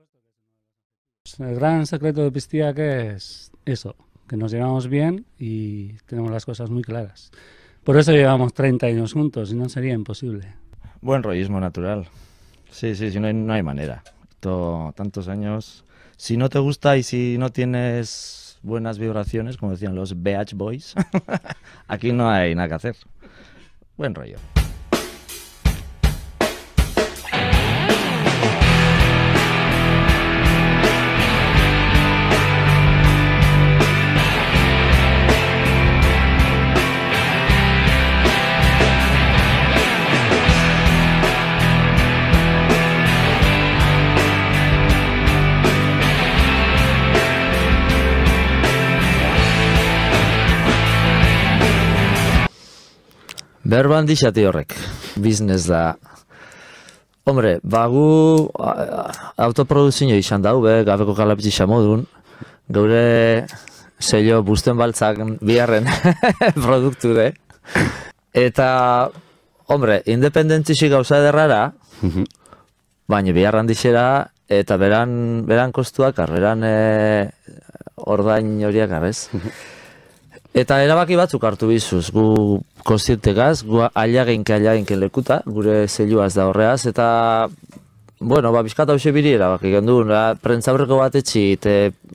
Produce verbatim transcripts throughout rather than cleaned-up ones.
El gran secreto de Pistiak es eso, que nos llevamos bien y tenemos las cosas muy claras. Por eso llevamos treinta años juntos y no sería imposible. Buen rollismo natural. Sí, sí, sí, no hay, no hay manera. Todo, tantos años. Si no te gusta y si no tienes buenas vibraciones, como decían los Beach Boys, aquí no hay nada que hacer. Buen rollo. Berban dixati horrek, biznes da. Hombre, bagu autoproduzio izan dau, be, gabeko kalapitxa modun, geure sello busten baltzak biharren produktu de. Eta, hombre, independentzi gauza ederrara, baina biharran dixera, eta beran, beran kostuak, beran e, ordain horiak arrez. Eta erabaki batzuk hartu bizuz, gu konstientegaz, gu ailagenke ailagenke lekuta, gure zeiluaz da horreaz, eta, bueno, ba, bizkata hoxe biri erabaki gendu, prentzaurreko bat etxi, eta,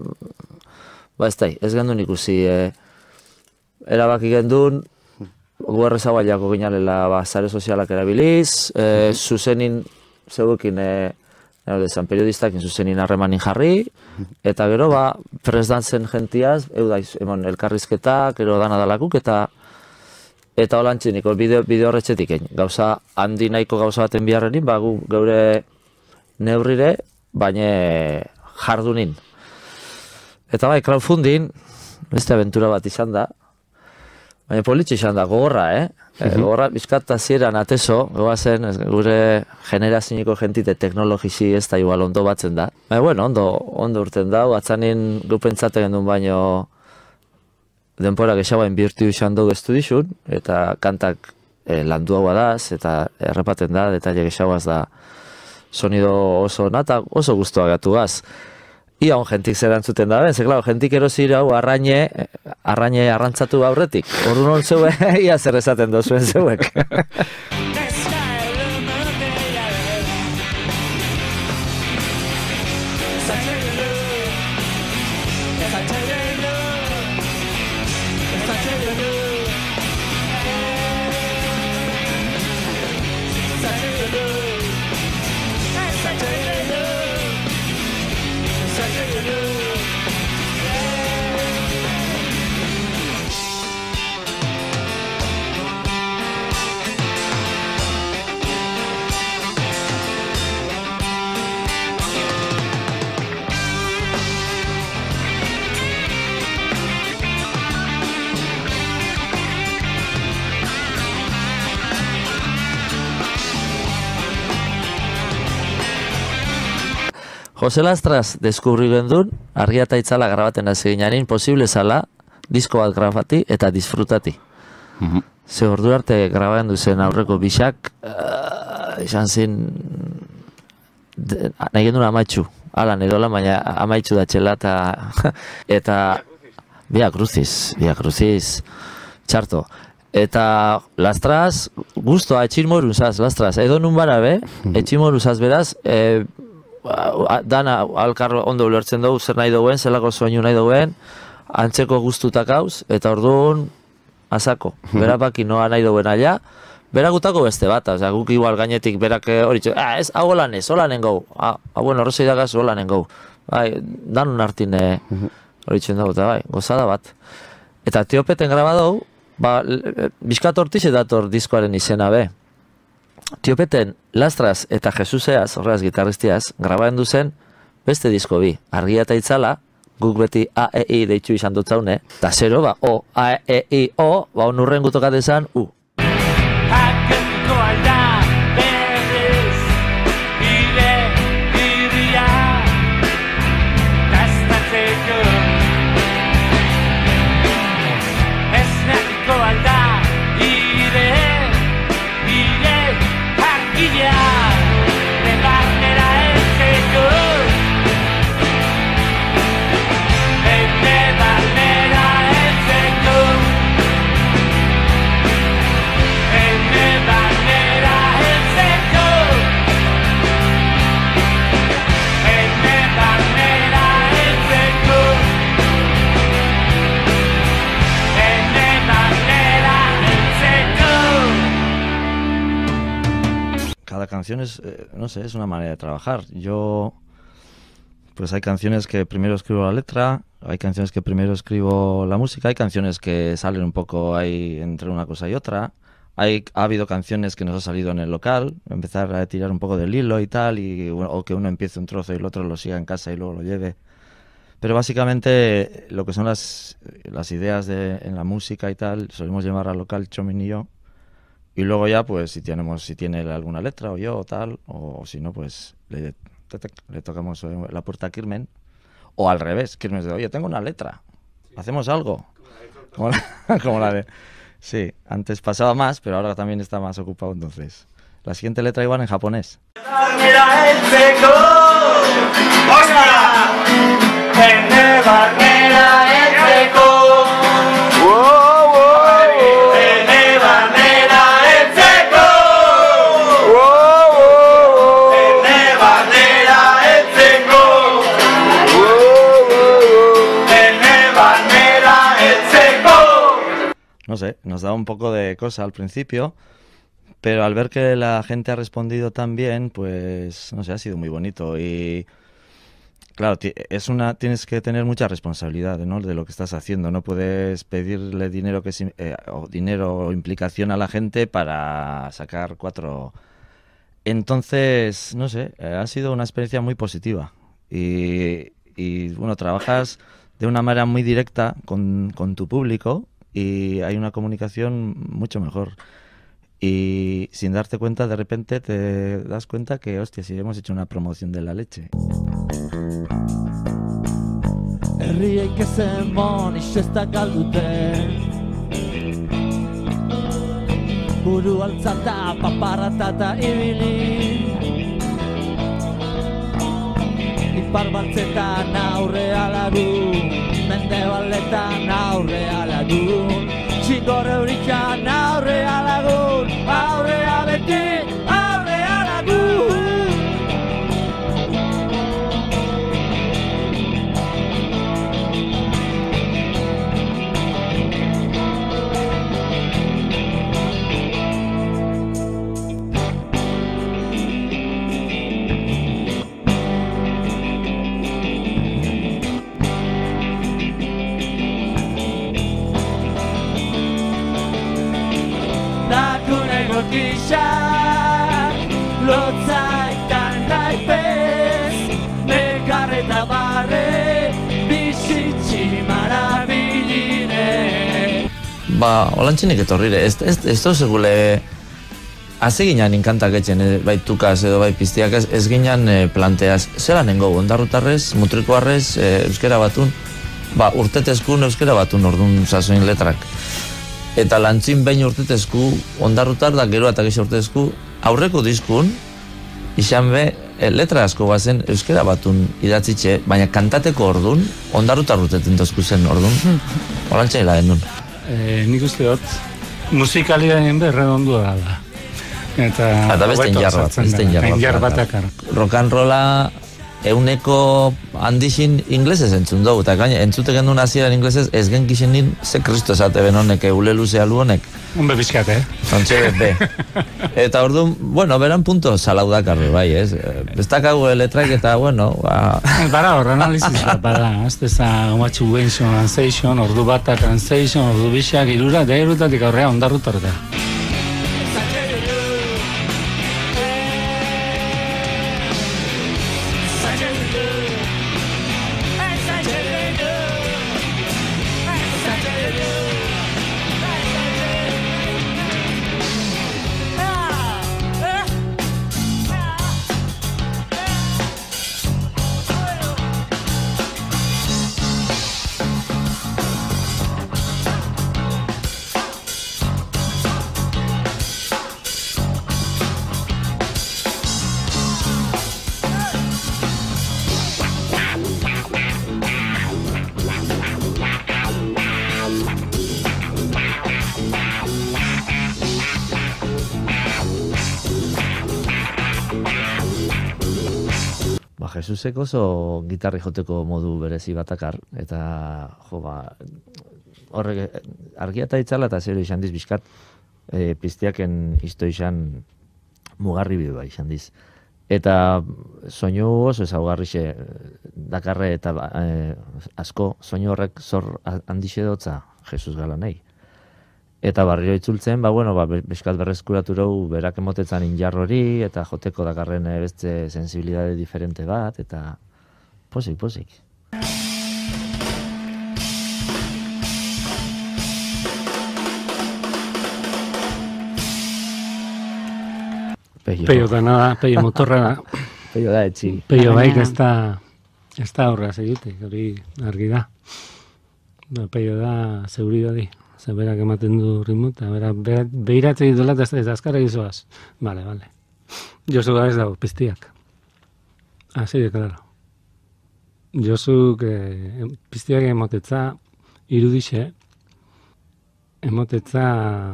ba, ez da, ez gendu ikusi, e, erabaki gendu, gu errezabaiako ginalela, ba, zare sozialak erabiliz, e, zuzenin, zeuekin, e, San periodistak zuzenin harremanin jarri, eta gero ba, presdantzen jentiaz, eudaiz, emon, elkarrizketak, gero dana dalakuk, eta eta holantxiniko bideo, bideo horretxetik egin. Gauza, handi nahiko gauza baten biharrenin, ba, gu geure neurrire, baina jardunin. Eta bai, crowdfunding, beste aventura bat izan da, baina politxe izan da, gogorra, eh? E, gogorra, bizkata zieran ateso, goazen, gure generazioniko jentite teknologizi ez da igual ondo batzen da. Baina, bueno, ondo, ondo urten da, atzanin gupentzate gendun baino denpora gexagoa inbirtiu izan dugu estudizun, eta kantak e, landu hau adaz, eta errepaten da, detaile gexagoaz da sonido oso nata, oso guztua gatu gaz. Ia on jentik zer antzuten da, ben, ze, klaro, jentik erosira hau arraine, arraine arrantzatu aurretik. Orduan hon zeue, ia zer esaten dozuen zeuek. Jose Lastras deskubri gendun, argia eta itzala grabaten hasi ginanin, posible zala, disko bat grabati eta disfrutati. Uh-huh. Ze ordu arte grabatzen duzen aurreko bixak, uh, izan zin, de, nahi gendun amaitxu, ala edola, baina amaitxu da txela eta, eta Via Crucis, Via Crucis, txarto. Eta Lastras, guztua, etxin moruzaz, Lastras, edo nun bara be, etxin moruzaz beraz, e, dana alkar ondo ulertzen dugu, zer nahi duen, zelako soinu nahi duen, antzeko guztutak hauz, eta orduan azako. Berapaki noa nahi duen aia, berakutako beste bat, oza, guk igual gainetik berak hori txu, ah, ez, hau holan ez, holan engau, ah, bueno, horrezei dagaz holan engau. Bai, danun hartin hori txuen dugu, eta bai, gozada bat. Eta Tiopeten grabadou, ba, bizkat hortiz edator diskoaren izena be. Tiopeten Lastras eta Jesuseaz, horreaz gitarristiaz, grabaen duzen beste disko bi. Argia eta itzala, guk beti A E I deitxu izan dutzaune, eta zero, ba, O, A E I, O, ba, onurren gutokat esan, U. Hakatuko alda, berriz, bide, iria, gaztatzeko. Ez natiko alda, ire, ire, hakila, nebarnera ezeko. cada canción es, eh, no sé, es una manera de trabajar. Yo, pues hay canciones que primero escribo la letra, hay canciones que primero escribo la música, hay canciones que salen un poco ahí entre una cosa y otra. Hay, ha habido canciones que nos ha salido en el local, empezar a tirar un poco del hilo y tal, y, o que uno empiece un trozo y el otro lo siga en casa y luego lo lleve. Pero básicamente lo que son las, las ideas de, en la música y tal, solemos llevar al local Chomin y yo. Y luego ya, pues si tenemos, si tiene alguna letra o yo o tal, o, o si no, pues le, le tocamos la puerta a Kirmen. O al revés, Kirmen dice, oye, tengo una letra, ¿hacemos algo? Como la, como la de... Sí, antes pasaba más, pero ahora también está más ocupado, entonces. La siguiente letra igual en japonés. No sé, nos da un poco de cosa al principio, pero al ver que la gente ha respondido tan bien, pues, no sé, ha sido muy bonito. Y claro, es una, tienes que tener mucha responsabilidad, ¿no?, de lo que estás haciendo. No puedes pedirle dinero, que es, eh, o dinero o implicación a la gente para sacar cuatro. Entonces, no sé, eh, ha sido una experiencia muy positiva. Y, y bueno, trabajas de una manera muy directa con, con tu público, y hay una comunicación mucho mejor. Y sin darte cuenta, de repente te das cuenta que, hostia, si hemos hecho una promoción de la leche. Herriek ezen bon ixestak galdute Buru altzata paparratata ibili Ipar baltzetan aurrea lagun Mendebaletan aurrea lagun Txingor eurikan aurrea lagun Aurrea beti aurrea lagun Lotzaitan naipez Negarreta barre Bizitzi marabiline Ba, olantxinek etorrire Ez, ez, ez da segule Haze ginean inkantak etxen, bai tukaz edo bai piztiak ez, ez ginean e, planteaz Zela nengo, ondarrutarrez, mutrikoarrez, e, euskera batun Ba, urtetezkun euskera batun ordun sasoin letrak Eta lantzin behin urtetezku, ondarrutar da gero eta gisa urtetezku, aurreko diskun, izan be, e, letra asko bazen euskera batun idatzitxe, baina kantateko ordun, ondarrutar urteten tozku zen ordun. Horantxe hila den duen. E, nik uste dut, musikalidaden berredondua da. Eta, eta beste enjar bat, beste enjar bat. Rock and rolla euneko handixin inglesez entzun dugu, eta gaina entzute gendun hasieran inglesez ez genkixen nin ze kristo esate ben honek, eule luzea lu honek. Unbe bizkat, eh? Zontxe be. Eta orduan, bueno, beran punto salau dakarre, bai, ez? Bestakago letrak eta, bueno, ba... Bara hor, analizis bat, bada, ez deza, umatxu guenxon, translation, ordu bata, translation, ordu bizak, irura, da irutatik aurrea ondarrutar da. Jesusek oso gitarri joteko modu berezi batakar, eta jo ba, horrek argia eta itzala eta zero izan dizbizkat, e, piztiaken izto izan mugarri bide bai, izan diz. Eta soinu oso ezaugarrixe dakarre eta eh, asko soinu horrek zor handixe dotza Jesus Galanei. Eta barrio itzultzen, ba, bueno, ba, beskat berreskuratu rau berak emotetzan injar hori, eta joteko dakarren beste sensibilidade diferente bat, eta posik, posik. Peio. Peio da nada, peio motorra da. Peio da etxi. Peio baik ez da, ez da horra segitek, hori argi da. Ba, peio da seguridadi. Zer berak ematen du ritmo, eta berak behiratzen dituela eta ez azkarra gizoaz. Vale, vale. Josu ez dago, piztiak. Así de claro. Josu eh, piztiak emotetza irudixe, emotetza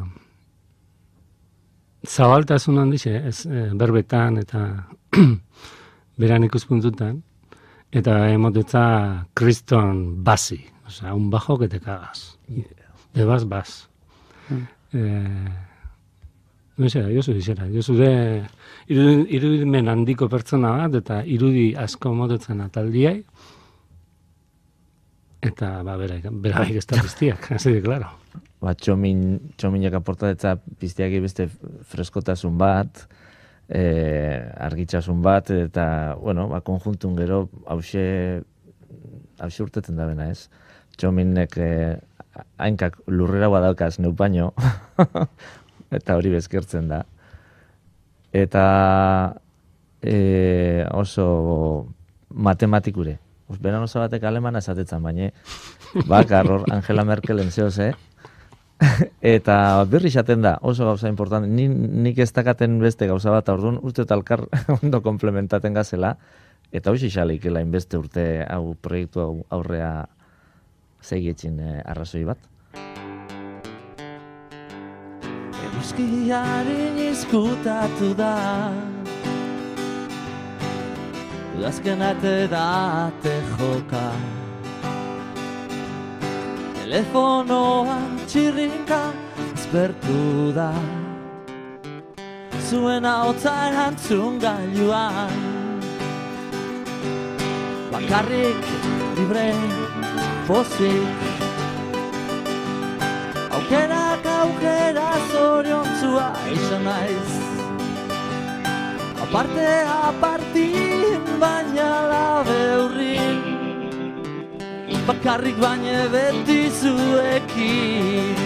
zabaltasun handixe, ez, eh, berbetan eta beran ikuspuntutan, eta emotetza kriston basi, osea, un bajo que te cagas. Yeah. De bas, bas. Mm. Eh, no sé, Josu dixera. Josu de irudi, irudimen handiko pertsona bat, eta irudi asko motetzen ataldiai, eta ba, beraik, beraik ez da piztiak, así de claro. Ba, txomin, txominak aportatetza piztiak beste freskotasun bat, eh, argitzasun bat, eta, bueno, ba, konjuntun gero, hause, hause urtetzen da bena, ez? Txominek eh, hainkak lurrera badaukaz neupaino, eta hori bezkertzen da. Eta e, oso matematikure. Beran oso batek alemana esatetzen, baina bakar hor Angela Merkelen zehoz, eh? Eta birri esaten da, oso gauza importante. Ni, nik ez dakaten beste gauza bat, orduan uste eta alkar ondo komplementaten gazela, eta hoxe xaleikela inbeste urte hau proiektu hau aurrea zeigetxin eh, arrazoi bat. Eguzkiaren izkutatu da, udazken arte date joka, telefonoa txirrinka ezbertu da, zuen ahotsa erantzun gailuan, bakarrik libre pozik, aukerak aukera zoriontzua izan naiz, aparte apartin baina labe hurrin, bakarrik baina beti zuekin.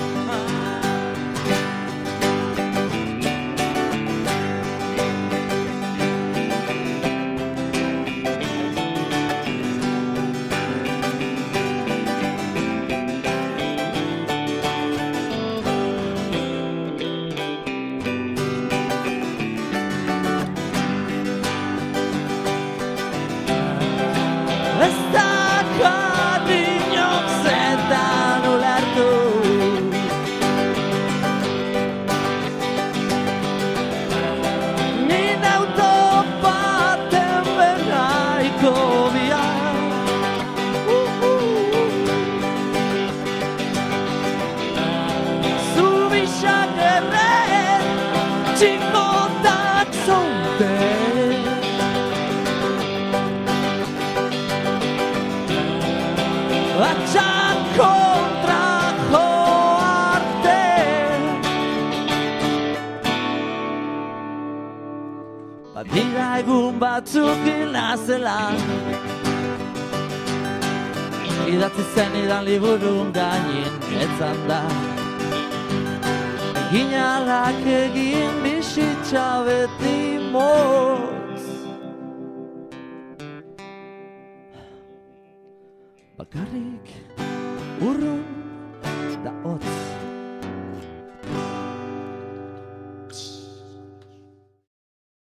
Badira egun batzuk hilnazela, idatzi zen idan liburun gainin etzan da, egin alak egin bizitza beti motz, bakarrik urrun da hotz.